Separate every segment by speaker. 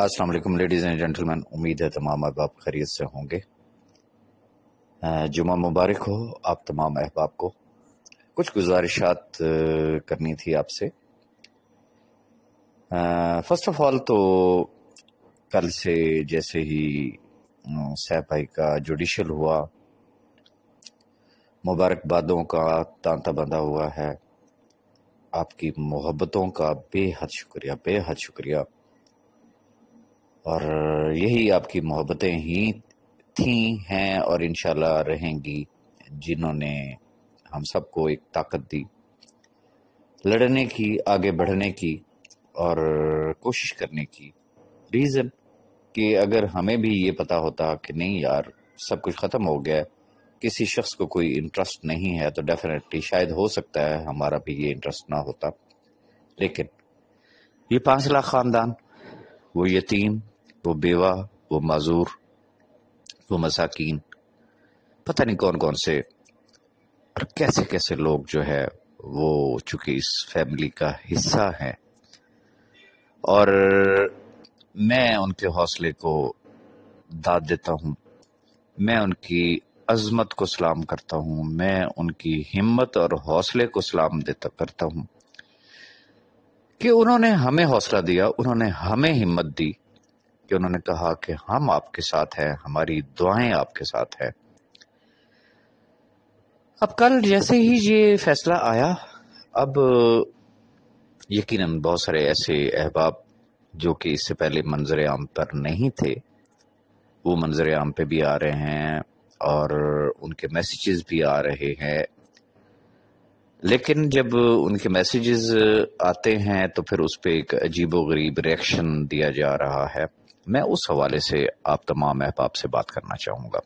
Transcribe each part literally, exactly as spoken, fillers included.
Speaker 1: السلام علیکم ladies and gentleman, امید ہے تمام احباب خیریت سے ہوں گے۔ جمعہ مبارک ہو آپ تمام احباب کو۔ کچھ گزارشات کرنی تھی آپ سے۔ فرسٹ آف آل تو کل سے جیسے ہی سیف بھائی کا جوڈیشل ہوا، مبارکبادوں کا تانتا بندھا ہوا ہے، آپ کی محبتوں کا بے حد شکریہ، بے حد شکریہ۔ اور یہی آپ کی محبتیں ہی تھیں، ہیں اور انشاءاللہ رہیں گی، جنہوں نے ہم سب کو ایک طاقت دی لڑنے کی، آگے بڑھنے کی اور کوشش کرنے کی۔ ریزن کہ اگر ہمیں بھی یہ پتا ہوتا کہ نہیں یار سب کچھ ختم ہو گیا، کسی شخص کو کوئی انٹرسٹ نہیں ہے، تو ڈیفینیٹلی شاید ہو سکتا ہے ہمارا بھی یہ انٹرسٹ نہ ہوتا۔ لیکن یہ پانچ لاکھ خاندان، وہ یتیم، وہ بیوہ، وہ معذور، وہ مساکین، پتہ نہیں کون کون سے اور کیسے کیسے لوگ جو ہے وہ چونکہ اس فیملی کا حصہ ہیں، اور میں ان کے حوصلے کو داد دیتا ہوں، میں ان کی عظمت کو سلام کرتا ہوں، میں ان کی ہمت اور حوصلے کو سلام دیتا کرتا ہوں کہ انہوں نے ہمیں حوصلہ دیا، انہوں نے ہمیں ہمت دی، کہ انہوں نے کہا کہ ہم آپ کے ساتھ ہیں، ہماری دعائیں آپ کے ساتھ ہیں۔ اب کل جیسے ہی یہ فیصلہ آیا، اب یقیناً بہت سارے ایسے احباب جو کہ اس سے پہلے منظر عام پر نہیں تھے، وہ منظر عام پہ بھی آ رہے ہیں اور ان کے میسیجز بھی آ رہے ہیں۔ لیکن جب ان کے میسیجز آتے ہیں تو پھر اس پہ ایک عجیب و غریب ریئیکشن دیا جا رہا ہے۔ میں اس حوالے سے آپ تمام احباب سے بات کرنا چاہوں گا۔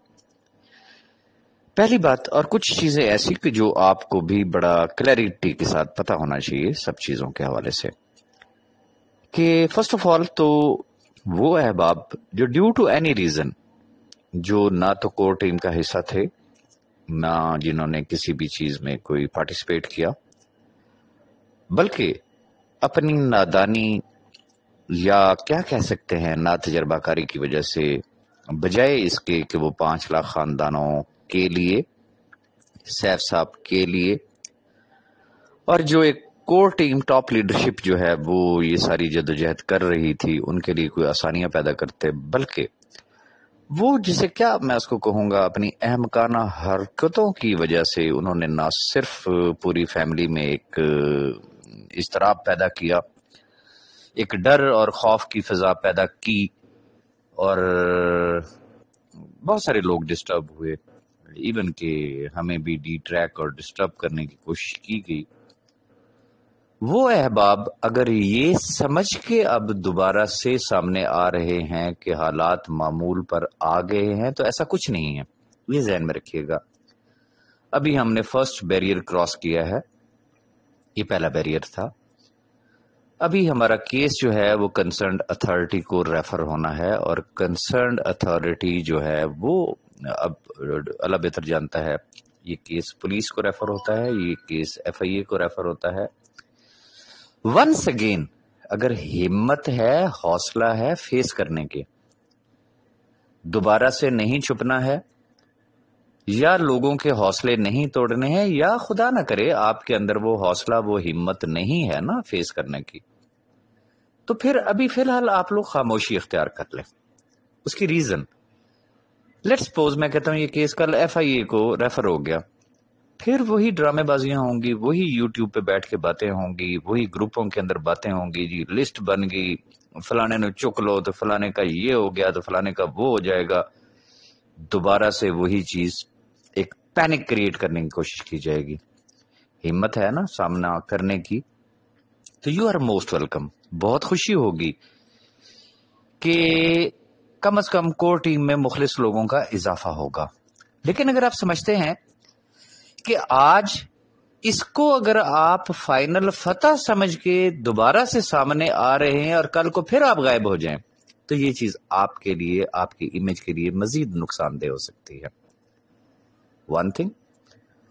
Speaker 1: پہلی بات، اور کچھ چیزیں ایسی کہ جو آپ کو بھی بڑا کلیئرٹی کے ساتھ پتہ ہونا چاہیے سب چیزوں کے حوالے سے، کہ فرسٹ آف آل تو وہ احباب جو ڈیو ٹو اینی ریزن، جو نہ تو کور ٹیم کا حصہ تھے، نہ جنہوں نے کسی بھی چیز میں کوئی پارٹیسپیٹ کیا، بلکہ اپنی نادانی یا کیا کہہ سکتے ہیں نا تجربہ کاری کی وجہ سے، بجائے اس کے کہ وہ پانچ لاکھ خاندانوں کے لیے، سیف صاحب کے لیے، اور جو ایک کور ٹیم ٹاپ لیڈرشپ جو ہے وہ یہ ساری جدوجہد کر رہی تھی، ان کے لیے کوئی آسانیاں پیدا کرتے، بلکہ وہ جسے کیا میں اس کو کہوں گا، اپنی احمقانہ حرکتوں کی وجہ سے انہوں نے نہ صرف پوری فیملی میں ایک اضطراب پیدا کیا، ایک ڈر اور خوف کی فضا پیدا کی، اور بہت سارے لوگ ڈسٹرب ہوئے، ایون کہ ہمیں بھی ڈی ٹریک اور ڈسٹرب کرنے کی کوشش کی گئی۔ وہ احباب اگر یہ سمجھ کے اب دوبارہ سے سامنے آ رہے ہیں کہ حالات معمول پر آ گئے ہیں، تو ایسا کچھ نہیں ہے، یہ ذہن میں رکھیے گا۔ ابھی ہم نے فرسٹ بیریئر کراس کیا ہے، یہ پہلا بیریئر تھا۔ ابھی ہمارا کیس جو ہے وہ کنسرنڈ اتھارٹی کو ریفر ہونا ہے، اور کنسرنڈ اتھارٹی جو ہے وہ اب اللہ بہتر جانتا ہے، یہ کیس پولیس کو ریفر ہوتا ہے، یہ کیس ایف آئی اے کو ریفر ہوتا ہے۔ ونس اگین اگر ہمت ہے، حوصلہ ہے فیس کرنے کے، دوبارہ سے نہیں چھپنا ہے، یا لوگوں کے حوصلے نہیں توڑنے ہیں، یا خدا نہ کرے آپ کے اندر وہ حوصلہ، وہ ہمت نہیں ہے نا فیس کرنے کی، تو پھر ابھی فی الحال آپ لوگ خاموشی اختیار کر لیں۔ اس کی ریزن، لیٹ سپوز میں کہتا ہوں یہ کیس کل ایف آئی اے کو ریفر ہو گیا، پھر وہی ڈرامے بازیاں ہوں گی، وہی یوٹیوب پہ بیٹھ کے باتیں ہوں گی، وہی گروپوں کے اندر باتیں ہوں گی، جی لسٹ بن گئی، فلانے نے چک لو تو فلانے کا یہ ہو گیا تو فلانے کا وہ ہو جائے گا، دوبارہ سے وہی چیز ایک پینک کریٹ کرنے کی کوشش کی جائے گی۔ ہمت ہے نا سامنا کرنے کی، تو یو آر موسٹ ویلکم۔ بہت خوشی ہوگی کہ کم از کم کور ٹیم میں مخلص لوگوں کا اضافہ ہوگا۔ لیکن اگر آپ سمجھتے ہیں کہ آج اس کو اگر آپ فائنل فتح سمجھ کے دوبارہ سے سامنے آ رہے ہیں اور کل کو پھر آپ غائب ہو جائیں، تو یہ چیز آپ کے لیے، آپ کی امیج کے لیے مزید نقصان دہ ہو سکتی ہے۔ One thing.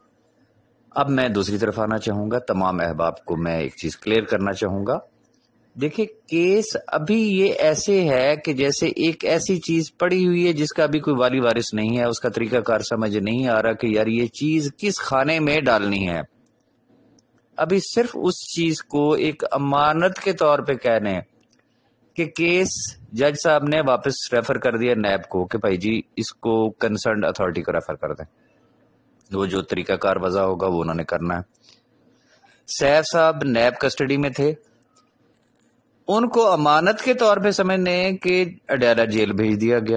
Speaker 1: اب میں دوسری طرف آنا چاہوں گا، تمام احباب کو میں ایک چیز کلیئر کرنا چاہوں گا دیکھیں کیس ابھی یہ ایسے ہے کہ جیسے ایک ایسی چیز پڑی ہوئی ہے جس کا ابھی کوئی والی وارث نہیں ہے، اس کا طریقہ کار سمجھ نہیں آ رہا کہ یار یہ چیز کس خانے میں ڈالنی ہے. ابھی صرف اس چیز کو ایک امانت کے طور پہ کہنے کہ کیس جج صاحب نے واپس ریفر کر دیا نیب کو کہ بھائی جی اس کو کنسرنڈ اتھارٹی کو ریفر کر دیں، وہ جو طریقہ کار وضع ہوگا وہ انہوں نے کرنا ہے. سیف صاحب نیب کسٹڈی میں تھے، ان کو امانت کے طور پہ سمجھنے کہ اڈیالہ جیل بھیج دیا گیا،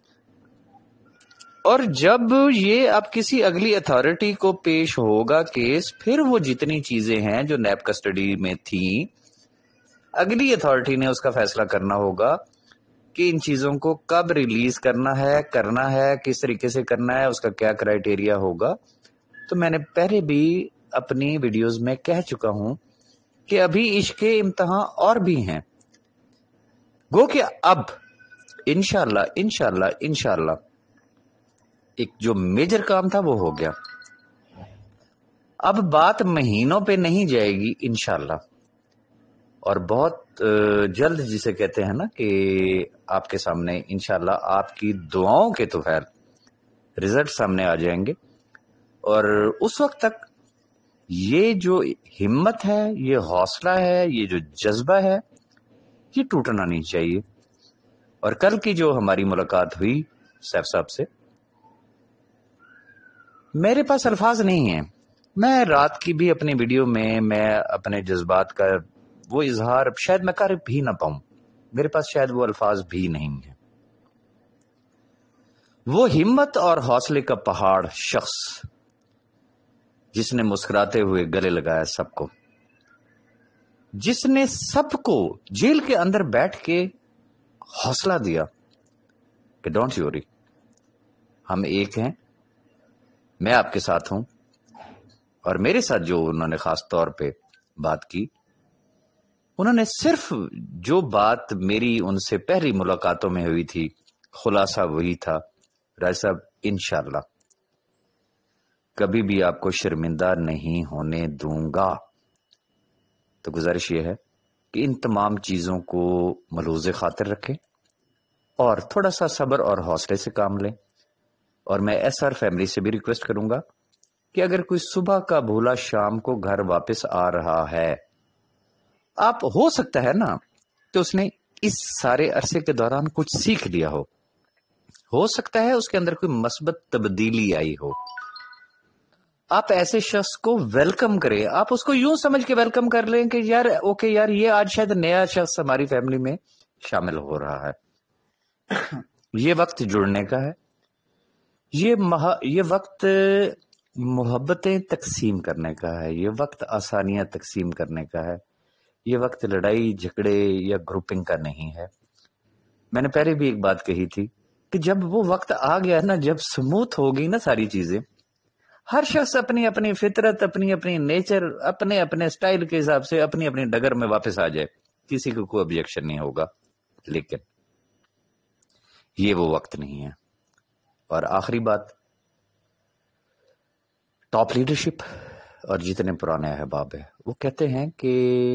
Speaker 1: اور جب یہ اب کسی اگلی اتھارٹی کو پیش ہوگا کیس، پھر وہ جتنی چیزیں ہیں جو نیب کسٹڈی میں تھیں اگلی اتھارٹی نے اس کا فیصلہ کرنا ہوگا کہ ان چیزوں کو کب ریلیز کرنا ہے کرنا ہے کس طریقے سے کرنا ہے، اس کا کیا کرائیٹیریا ہوگا. تو میں نے پہلے بھی اپنی ویڈیوز میں کہہ چکا ہوں کہ ابھی عشق کے امتحان اور بھی ہیں، گو کہ اب انشاءاللہ انشاءاللہ انشاءاللہ ایک جو میجر کام تھا وہ ہو گیا. اب بات مہینوں پہ نہیں جائے گی انشاءاللہ، اور بہت جلد جسے کہتے ہیں نا کہ آپ کے سامنے انشاءاللہ آپ کی دعاؤں کے تو خیر رزلٹ سامنے آ جائیں گے. اور اس وقت تک یہ جو ہمت ہے، یہ حوصلہ ہے، یہ جو جذبہ ہے، یہ ٹوٹنا نہیں چاہیے. اور کل کی جو ہماری ملاقات ہوئی سیف صاحب سے، میرے پاس الفاظ نہیں ہیں. میں رات کی بھی اپنی ویڈیو میں میں اپنے جذبات کا وہ اظہار شاید میں کر بھی نہ پاؤں، میرے پاس شاید وہ الفاظ بھی نہیں ہیں. وہ ہمت اور حوصلے کا پہاڑ شخص جس نے مسکراتے ہوئے گلے لگایا سب کو، جس نے سب کو جیل کے اندر بیٹھ کے حوصلہ دیا کہ ڈونٹ یو وری، ہم ایک ہیں، میں آپ کے ساتھ ہوں. اور میرے ساتھ جو انہوں نے خاص طور پہ بات کی، انہوں نے صرف جو بات میری ان سے پہلی ملاقاتوں میں ہوئی تھی خلاصہ وہی تھا، راج صاحب انشاءاللہ کبھی بھی آپ کو شرمندہ نہیں ہونے دوں گا. تو گزارش یہ ہے کہ ان تمام چیزوں کو ملحوظ خاطر رکھیں اور تھوڑا سا صبر اور حوصلے سے کام لیں. اور میں ایس آر فیملی سے بھی ریکویسٹ کروں گا کہ اگر کوئی صبح کا بھولا شام کو گھر واپس آ رہا ہے، آپ ہو سکتا ہے نا کہ اس نے اس سارے عرصے کے دوران کچھ سیکھ لیا ہو ہو سکتا ہے اس کے اندر کوئی مثبت تبدیلی آئی ہو. آپ ایسے شخص کو ویلکم کریں، آپ اس کو یوں سمجھ کے ویلکم کر لیں کہ یار اوکے یار یہ آج شاید نیا شخص ہماری فیملی میں شامل ہو رہا ہے. یہ وقت جڑنے کا ہے، یہ مہا یہ وقت محبتیں تقسیم کرنے کا ہے، یہ وقت آسانیاں تقسیم کرنے کا ہے، یہ وقت لڑائی جھگڑے یا گروپنگ کا نہیں ہے. میں نے پہلے بھی ایک بات کہی تھی کہ جب وہ وقت آ گیا نا، جب سموتھ ہو گئی نا ساری چیزیں، ہر شخص اپنی اپنی فطرت، اپنی اپنی نیچر، اپنے اپنے سٹائل کے حساب سے اپنی اپنی ڈگر میں واپس آ جائے، کسی کو کوئی objection نہیں ہوگا. لیکن یہ وہ وقت نہیں ہے. اور آخری بات، ٹاپ لیڈرشپ اور جتنے پرانے احباب ہیں وہ کہتے ہیں کہ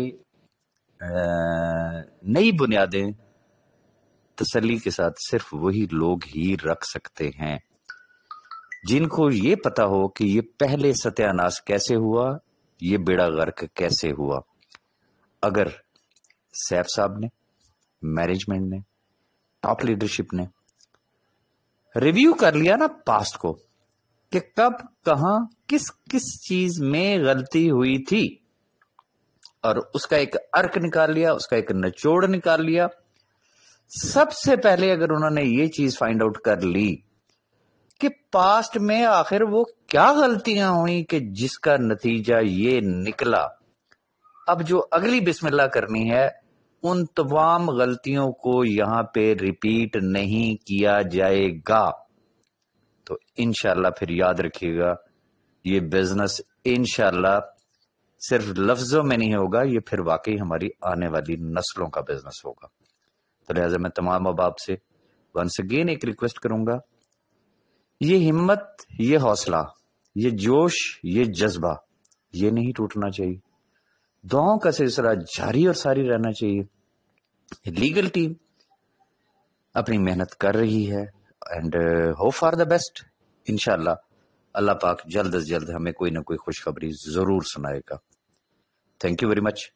Speaker 1: نئی بنیادیں تسلی کے ساتھ صرف وہی لوگ ہی رکھ سکتے ہیں جن کو یہ پتا ہو کہ یہ پہلے ستیہ ناش کیسے ہوا، یہ بیڑا غرق کیسے ہوا. اگر سیف صاحب نے، مینجمنٹ نے، ٹاپ لیڈرشپ نے ریویو کر لیا نا پاسٹ کو کہ کب کہاں کس کس چیز میں غلطی ہوئی تھی، اور اس کا ایک ارک نکال لیا، اس کا ایک نچوڑ نکال لیا، سب سے پہلے اگر انہوں نے یہ چیز فائنڈ آؤٹ کر لی کہ پاسٹ میں آخر وہ کیا غلطیاں ہوئی کہ جس کا نتیجہ یہ نکلا، اب جو اگلی بسم اللہ کرنی ہے ان تمام غلطیوں کو یہاں پہ ریپیٹ نہیں کیا جائے گا. تو انشاءاللہ پھر یاد رکھیے گا یہ بزنس انشاءاللہ صرف لفظوں میں نہیں ہوگا، یہ پھر واقعی ہماری آنے والی نسلوں کا بزنس ہوگا. تو لہٰذا میں تمام احباب سے ونس اگین ایک ریکویسٹ کروں گا، یہ ہمت، یہ حوصلہ، یہ جوش، یہ جذبہ، یہ نہیں ٹوٹنا چاہیے. دعاؤں کا سلسلہ جاری اور ساری رہنا چاہیے. لیگل ٹیم اپنی محنت کر رہی ہے and hope for the best. انشاءاللہ اللہ پاک جلد از جلد ہمیں کوئی نہ کوئی خوشخبری ضرور سنائے گا. Thank you very much.